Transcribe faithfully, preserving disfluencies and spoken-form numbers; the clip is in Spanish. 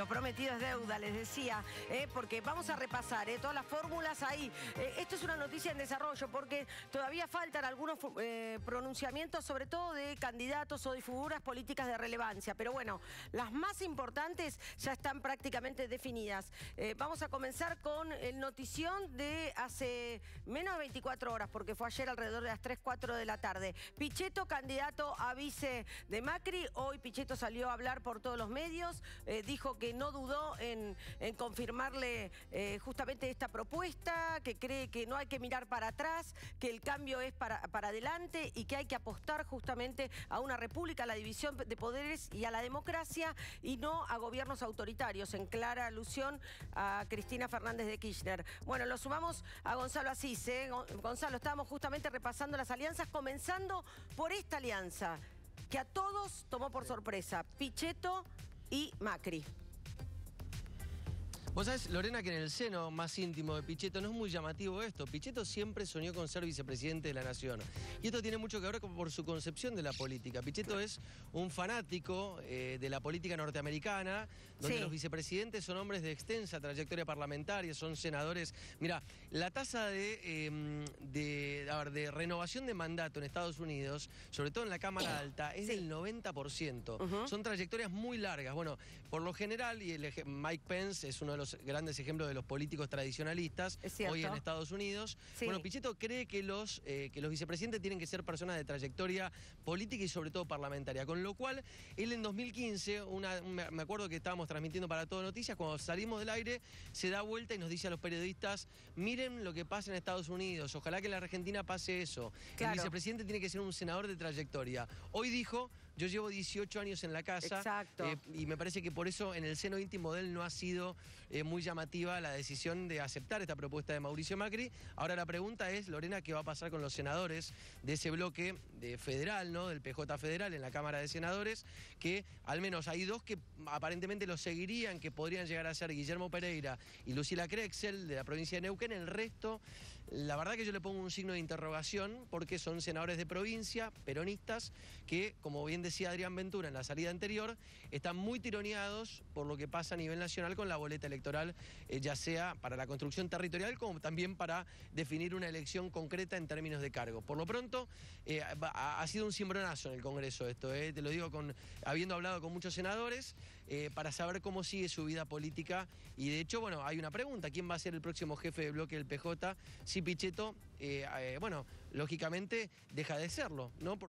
Lo prometido es deuda, les decía, eh, porque vamos a repasar eh, todas las fórmulas ahí. Eh, esto es una noticia en desarrollo porque todavía faltan algunos eh, pronunciamientos, sobre todo de candidatos o de figuras políticas de relevancia. Pero bueno, las más importantes ya están prácticamente definidas. Eh, vamos a comenzar con el notición de hace menos de veinticuatro horas, porque fue ayer alrededor de las tres, cuatro de la tarde. Pichetto, candidato a vice de Macri. Hoy Pichetto salió a hablar por todos los medios, eh, dijo que no dudó en, en confirmarle eh, justamente esta propuesta, que cree que no hay que mirar para atrás, que el cambio es para, para adelante y que hay que apostar justamente a una república, a la división de poderes y a la democracia y no a gobiernos autoritarios, en clara alusión a Cristina Fernández de Kirchner. Bueno, lo sumamos a Gonzalo Asís. ¿eh? Gonzalo, estábamos justamente repasando las alianzas, comenzando por esta alianza que a todos tomó por sorpresa, Pichetto y Macri. Vos sabés, Lorena, que en el seno más íntimo de Pichetto no es muy llamativo esto. Pichetto siempre soñó con ser vicepresidente de la Nación. Y esto tiene mucho que ver con, por su concepción de la política. Pichetto es un fanático eh, de la política norteamericana, donde sí. los vicepresidentes son hombres de extensa trayectoria parlamentaria, son senadores. Mirá, la tasa de, eh, de, a ver, de renovación de mandato en Estados Unidos, sobre todo en la Cámara Alta, es sí. del noventa por ciento. Uh-huh. Son trayectorias muy largas. Bueno, por lo general, y el, Mike Pence es uno de los los grandes ejemplos de los políticos tradicionalistas hoy en Estados Unidos. Sí. Bueno, Pichetto cree que los, eh, que los vicepresidentes tienen que ser personas de trayectoria política y sobre todo parlamentaria, con lo cual él en dos mil quince, una, me acuerdo que estábamos transmitiendo para Todo Noticias, cuando salimos del aire, se da vuelta y nos dice a los periodistas, miren lo que pasa en Estados Unidos, ojalá que en la Argentina pase eso. Claro. El vicepresidente tiene que ser un senador de trayectoria. Hoy dijo, yo llevo dieciocho años en la casa. Exacto. Eh, y me parece que por eso en el seno íntimo de él no ha sido eh, muy llamativa la decisión de aceptar esta propuesta de Mauricio Macri. Ahora la pregunta es, Lorena, ¿qué va a pasar con los senadores de ese bloque de federal, ¿no? Del P J federal en la Cámara de Senadores? Que al menos hay dos que aparentemente lo seguirían, que podrían llegar a ser Guillermo Pereira y Lucila Krexel de la provincia de Neuquén. El resto, la verdad que yo le pongo un signo de interrogación porque son senadores de provincia, peronistas, que, como bien decía Adrián Ventura en la salida anterior, están muy tironeados por lo que pasa a nivel nacional con la boleta electoral, eh, ya sea para la construcción territorial como también para definir una elección concreta en términos de cargo. Por lo pronto, eh, ha, ha sido un cimbronazo en el Congreso esto, eh, te lo digo con, habiendo hablado con muchos senadores, eh, para saber cómo sigue su vida política. Y de hecho, bueno, hay una pregunta, ¿quién va a ser el próximo jefe de bloque del P J? Si Pichetto, eh, eh, bueno, lógicamente deja de serlo, ¿no?